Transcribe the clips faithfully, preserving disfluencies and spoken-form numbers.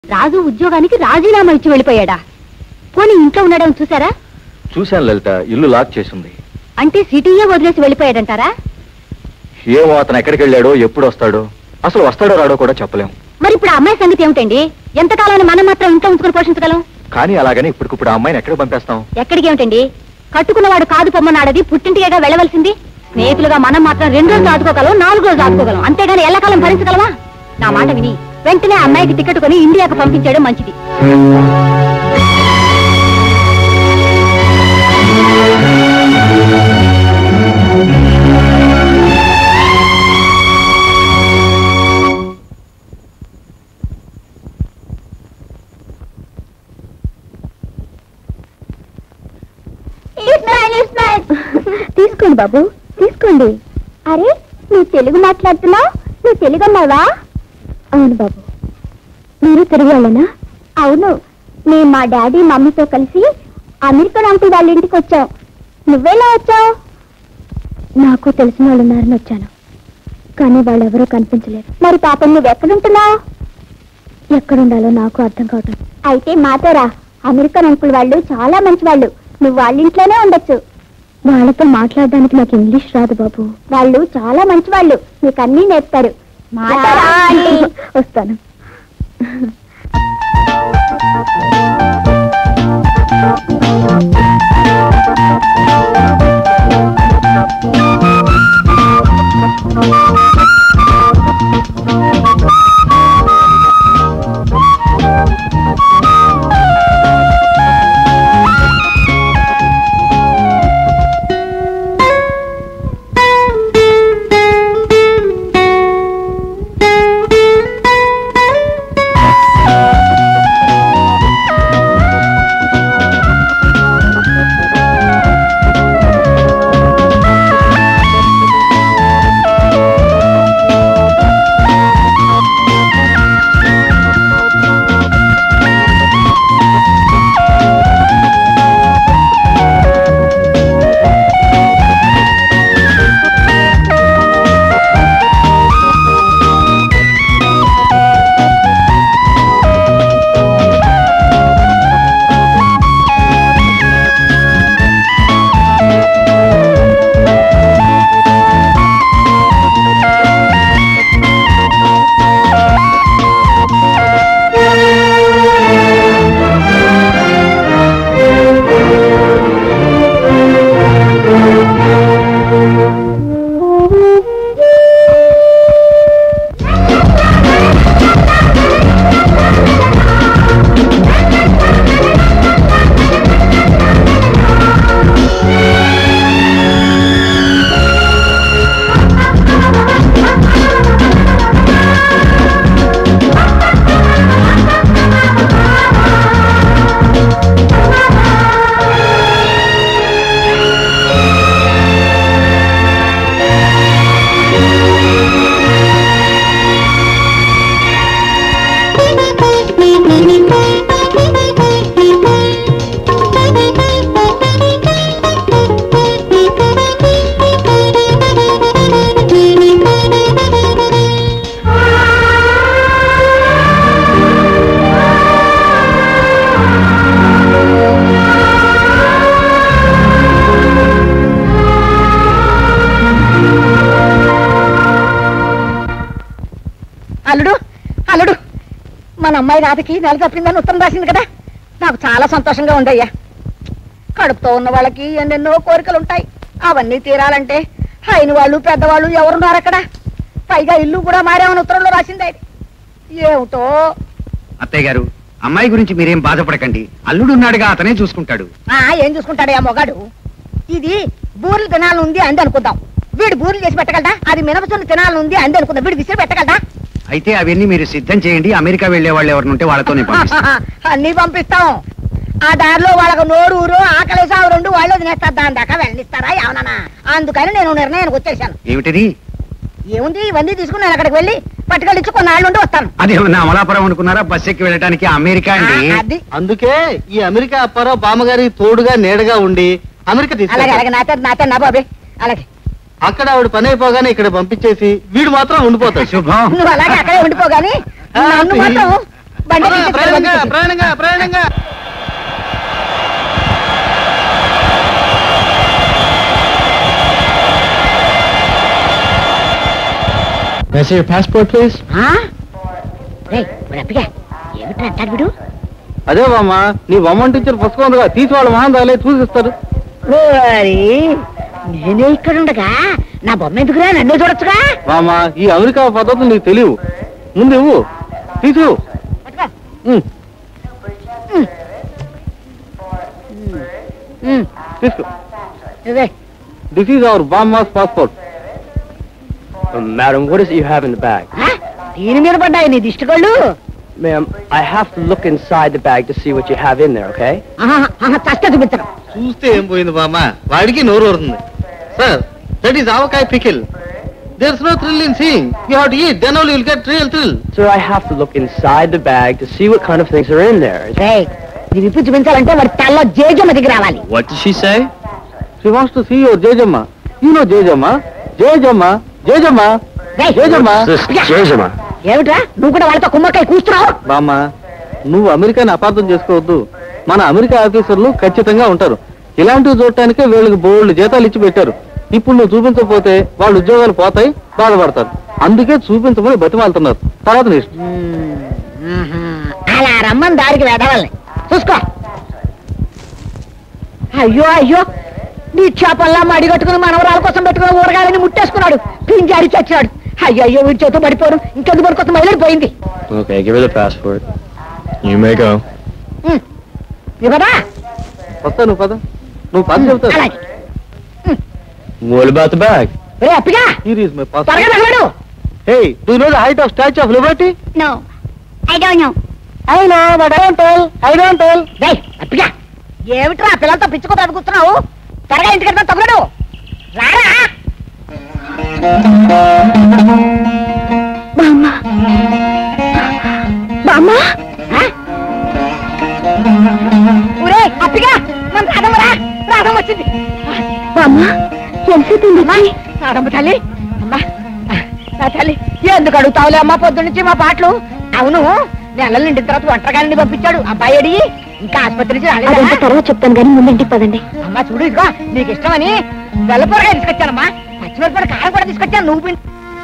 రాజు ఉద్యోగానికి రాజీనామా ఇచ్చి వెళ్ళిపోయాడా? పోనీ ఇంట్లో ఉన్నాడని చూసారా? చూశాను లలిత, ఇల్లు లాక్ చేసింది. అంటే సిటీయే వదిలేసి వెళ్ళిపోయాడంటారా? ఏమో అతను ఎక్కడికి వెళ్ళాడో, ఎప్పుడు వస్తాడో, అసలు వస్తాడో రాడో కూడా చెప్పలేం. మరి ఇప్పుడు అమ్మాయి సంగతి ఏమిటండి? ఎంతకాలాన్ని మనం మాత్రం ఇంట్లో ఉంచుకుని పోషించగలం? కానీ అలాగని ఇప్పటికిప్పుడు ఆ అమ్మాయిని ఎక్కడ పంపేస్తాం? ఎక్కడికి ఏమిటండి? కట్టుకున్నవాడు కాదు పొమ్మన్నాడది, పుట్టింటిగా వెళ్ళవలసింది. స్నేహితులుగా మనం మాత్రం రెండు రోజులు ఆదుకోగలం, నాలుగు రోజులు ఆదుకోగలం, అంతేగాని ఎల్లకాలం భరించగలమా? నా మాట విని వెంటనే అమ్మాయికి టికెట్ కొని ఇండియాకు పంపించడం మంచిది. తీసుకోండి బాబు, తీసుకోండి. అరే, నువ్వు తెలుగు మాట్లాడుతున్నావు? నువ్వు తెలుగు అన్నావా? అవును బాబు. మీరు తెలుగు వాళ్ళనా? అవును. మేము మా డాడీ మమ్మీతో కలిసి అమెరికన్ అంకుల్ వాళ్ళ ఇంటికి వచ్చాం. నువ్వేలా వచ్చావు? నాకు తెలిసిన వాళ్ళు ఉన్నారని వచ్చాను, కానీ వాళ్ళు ఎవరూ కనిపించలేదు. మరి పాపం నువ్వు ఎక్కడుంటున్నావు? ఎక్కడుండాలో నాకు అర్థం కావటం. అయితే మాతో రా. అమెరికన్ అంకుల్ వాళ్ళు చాలా మంచి వాళ్ళు. నువ్వు వాళ్ళ ఇంట్లోనే ఉండొచ్చు. వాళ్ళతో మాట్లాడడానికి నాకు ఇంగ్లీష్ రాదు బాబు. వాళ్ళు చాలా మంచి వాళ్ళు, నీకు అన్నీ నేర్పుతారు. వస్తాను. అల్లుడు, అల్లుడు, మన అమ్మాయి రాతకి నెల తప్పిందని ఉత్తరం రాసింది కదా, నాకు చాలా సంతోషంగా ఉందయ్యా. కడుపుతో ఉన్న వాళ్ళకి ఎన్నెన్నో కోరికలు ఉంటాయి, అవన్నీ తీరాలంటే అయిన వాళ్ళు పెద్దవాళ్ళు ఎవరున్నారు అక్కడ? పైగా ఇల్లు కూడా మారేమని ఉత్తరంలో రాసింది. అది ఏమిటో. అత్తయ్య గారు, అమ్మాయి గురించి మీరేం బాధపడకండి, అల్లుడు ఉన్నాడుగా, అతనే చూసుకుంటాడు. ఆ ఏం చూసుకుంటాడు ఆ మొగాడు? ఇది బూరెలు తినాలనుంది అంది అనుకుందాం, వీడు బూరెలు చేసి పెట్టగలడా? అది మినపసులు తినాలనుంది అంది అనుకుందాం, వీడు విసిరి పెట్టగలడా? అయితే అవన్నీ మీరు సిద్ధం చేయండి, అమెరికా వెళ్లే వాళ్ళు ఎవరినుంటే వాళ్ళతోనే అన్ని పంపిస్తాం. ఆ దారిలో వాళ్ళకు నోరు ఊరు ఆకలి సాగు రెండు వాళ్ళు తినేస్తారు, దాని దాకా వెళ్ళనిస్తారా ఏమన్నా? అందుకని నేను నిర్ణయానికి వచ్చేసాను. ఏమిటిది? ఏముంది, ఇవన్నీ తీసుకుని నేను అక్కడికి వెళ్ళి పట్టుకెళ్ళిచ్చి కొన్నాళ్ళు ఉండి వస్తాను. అదేమన్నా అమలాపురం అనుకున్నారా? బస్ ఎక్కి వెళ్ళడానికి అమెరికా అండి. అందుకే ఈ అమెరికా అప్పారావు బామ్మగారి తోడుగా నీడగా ఉండి అమెరికా అలాగే అలాగే నాతో నాతో నా బాబే అలాగే. అక్కడ ఆవిడ పని అయిపోగానే ఇక్కడ పంపించేసి వీడు మాత్రం ఉండిపోతాడు. శుభం. నువ్వు అలాగే అక్కడే ఉండిపోగాని నన్ను మాత్రం ప్రయాణంగా ప్రయాణంగా ప్రయాణంగా May I see your passport, please? ఏమిటి అంటాడు వీడు? అదే బామ్మ నీ బొమ్మ టీచర్ పుస్తకం ఉందిగా తీసి వాళ్ళ మహాన్ రాలే చూసిస్తారు. నేనే ఇక్కడ ఉండగా నా బొమ్మ ఎందుకురా నన్నే చూడొచ్చుగా. బామ్మ ఈ అమెరికా పద్ధతులు నీకు తెలియవు. ముందు ఇవ్వు తీసు. తీసుకో. దిస్ ఈజ్ అవర్ బామ్మాస్ passport. Madam, what is it you have in the bag? దీని మీద పడ్డాయి నీ దిష్టి కళ్ళు. Ma'am, I have to look inside the bag to see what you have in there, okay? చస్తే చూపించడం. చూస్తే ఏం పోయింది బామ్మ వాడికి నోరు ఊరుతుంది. Sir that is avakaya pickle. There is no thrill in seeing. You have to eat then only you will get real thrill. Sir, I have to look inside the bag to see what kind of things are in there. రేయ్ ఇది విప్పి చూపించాలంటే వాడి తల్లో జేజమ్మ దగ్గర రావాలి. What did she say? She wants to see your jejamma. You know jejamma. Jejamma jejamma jejamma. జేజమ్మ ఏమిట్రా నువ్వు కూడా వాళ్ళతో కుమ్మకాయ కూస్తున్నావు? బామ్మ నువ్వు అమెరికాని అపార్థం చేసుకోవద్దు. మన అమెరికా ఆఫీసర్లు ఖచ్చితంగా ఉంటారు. ఇలాంటివి చూడటానికే వీళ్ళకి బోల్డ్ జీతాలు ఇచ్చి పెట్టారు. ఇప్పుడు నువ్వు చూపించకపోతే వాళ్ళ ఉద్యోగాలు పోతాయి, బాధపడతారు. అందుకే చూపించమని బతిమాలుతున్నారు. తర్వాత నీ ఇష్టం. అలా రమ్మని దారికి వెదవాలని చూసుకో. అయ్యో అయ్యో నీ చేపల్లా మడిగట్టుకుని మనవరాల కోసం పెట్టుకుని ఊరగాలని ముట్టేసుకున్నాడు. పింజారి చచ్చాడు. అయ్యో అయ్యో వీడి చేతో పడిపోను. ఇంకెందుకు పడిపోతే మైలడిపోయింది. Okay, give her the passport. You may go. ఇవ్వదా? వస్తా నువ్వు పద. నువ్వు పద చెబుతావు. అలాగే. What about the bag? Ray అప్పిగా Here is my passport. త్వరగా తగలడు. Hey, do you know the height of Statue of Liberty? No I don't know. I know, but I don't tell. I don't tell. రేయ్ అప్పిగా ఏమిట్రా పిల్లలతో పిచ్చుకో కూర్చున్నావు? త్వరగా ఇంటికి వెళ్తా తగలడు. రారా బామ్మ బామ్మ. ఊరే అప్పిగా మన రాధమ్మరా. రాధమ్మ వచ్చింది. బామ్మ ఎంతసేపు రాధమ్మ తల్లి. అమ్మా నా తల్లి ఎందుకు అడుగుతావులే అమ్మా పొద్దు నుంచి మా పాటలు. అవును నెలలు నిండిన తర్వాత ఒంటరిగాని పంపించాడు అబ్బాయి అడిగి ఇంకా ఆసుపత్రి నుంచి రాలేదా? తర్వాత చెప్తాను కానీ ముందు ఇంటికి పదండి. అమ్మా చూడు ఇదిగో నీకు ఇష్టమని వెల్లపూరగా తీసుకొచ్చానమ్మా. పచ్చిమిరపడి కారం కూడా తీసుకొచ్చాను. నువ్వు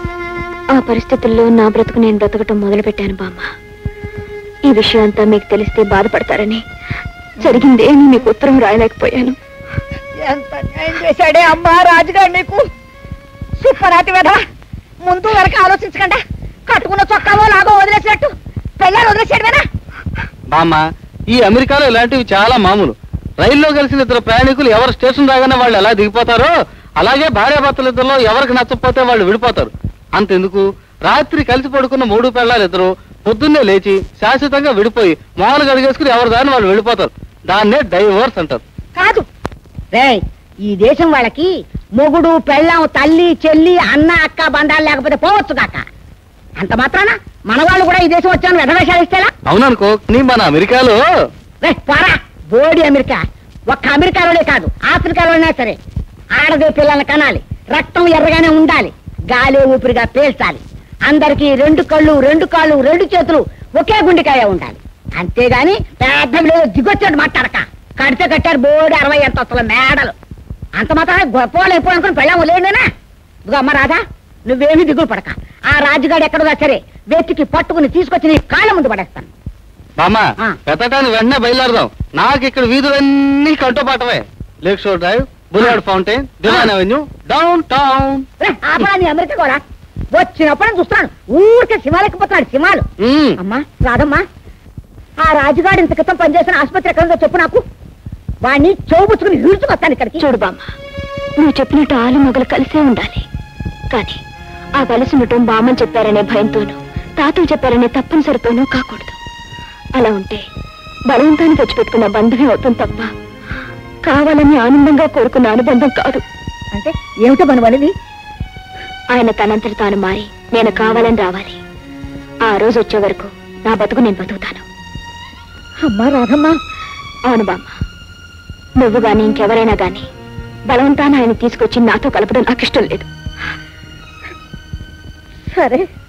ఆ పరిస్థితుల్లో నా బ్రతుకు నేను బ్రతకటం మొదలు పెట్టాను బామ్మ. ఈ విషయం అంతా మీకు తెలిస్తే బాధపడతారని జరిగిందేమీ మీకు ఉత్తరం రాయలేకపోయాను. ఎంత న్యాయం చేశాడే అమ్మా రాజుగారు నీకు. సుప్పరాతి వేధ ముందు వెనక ఆలోచించకుండా కట్టుకున్న చొక్కావో లాగో వదిలేసినట్టు పెళ్ళాలు వదిలేసాడువేనా? బామ్మ ఈ అమెరికాలో ఇలాంటివి చాలా మామూలు. రైల్లో కలిసిన ఇద్దరు ప్రయాణికులు ఎవరు స్టేషన్ రాగానే వాళ్ళు ఎలా దిగిపోతారో అలాగే భార్యాభర్తలు ఇద్దరులో ఎవరికి నచ్చకపోతే వాళ్ళు విడిపోతారు. అంతెందుకు రాత్రి కలిసి పడుకున్న మూడు పెళ్ళాలు ఇద్దరు పొద్దున్నే లేచి శాశ్వతంగా విడిపోయి మామూలు గడిగేసుకుని ఎవరి దాన్ని వాళ్ళు వెళ్ళిపోతారు. దాన్నే డైవోర్స్ అంటారు. కాదు రేయ్ ఈ దేశం వాళ్ళకి మొగుడు పెళ్ళాం తల్లి చెల్లి అన్న అక్క బంధాలు లేకపోతే పోవచ్చు కాక. అంత మాత్రాన మన వాళ్ళు కూడా ఈ దేశం వచ్చాను వెధవేషాలు ఇస్తేలా? అవుననుకో నీ మన అమెరికాలో రే పోరా బోడి అమెరికా. ఒక్క అమెరికాలోనే కాదు ఆఫ్రికాలోనే సరే ఆడదే పిల్లల్ని కనాలి. రక్తం ఎర్రగానే ఉండాలి. గాలి ఊపిరిగా పేల్చాలి. అందరికి రెండు కళ్ళు రెండు కాళ్ళు రెండు చేతులు ఒకే గుండెకాయ ఉండాలి. అంతేగాని పెద్ద దిగొచ్చాడు మాట్లాడక. కడితే కట్టారు బోడి అరవై ఎంత వస్తున్న మేడలు. అంత మాత్రం గొప్ప వాళ్ళు ఎప్పుడు అనుకుని పెళ్ళాము లేండినా. ఇదిగో అమ్మ రాధా నువ్వేమీ దిగులు పడక. ఆ రాజుగాడు ఎక్కడున్నా సరే వెతికి పట్టుకుని తీసుకొచ్చి నీ కాళ్ళ ముందు పడేస్తాను. బామ్మ ఆ. పెతటానికి వెంటనే బయలుదేరదాం. నాకు ఇక్కడ వీధులన్నీ కంటోపాటవే. Lake shore drive, boulevard fountain, divine avenue, down town. ఆపరా నీ అమెరికా కూడా వచ్చినప్పుడు చూస్తున్నాను ఊరికే సింహాలెక్కిపోతున్నాడు సింహాలు. మ్మ్. అమ్మా రాదమ్మా ఆ రాజుగాడు ఇంత క్రితం పనిచేసిన ఆసుపత్రి ఎక్కడుందో చెప్పు నాకు. వాడిని చెవుపుచ్చుకుని ఈడ్చుకొస్తాను ఇక్కడికి. చూడు బామ్మ నువ్వు చెప్పినట్టు ఆలు మొగలు కలిసే ఉండాలి. కానీ ఆ కలిసి ఉండటం బామ్మని చెప్పారనే భయంతోనూ తాతలు చెప్పారనే తప్పనిసరితోనూ కాకూడదు. అలా ఉంటే బలవంతాన్ని తెచ్చిపెట్టుకున్న బంధమే అవుతుంది తప్ప కావాలని ఆనందంగా కోరుకున్న అనుబంధం కాదు. అంటే ఏమిటో మన వలివి? ఆయన తనంతటి తాను మారి నేను కావాలని రావాలి. ఆ రోజు వచ్చే వరకు నా బతుకు నేను బతుకుతాను. అమ్మా రాధమ్మా. అవును బామ్మ నువ్వు గాని ఇంకెవరైనా గాని బలవంతాన ఆయన తీసుకొచ్చి నాతో కలపడం నాకు ఇష్టం లేదు. సరే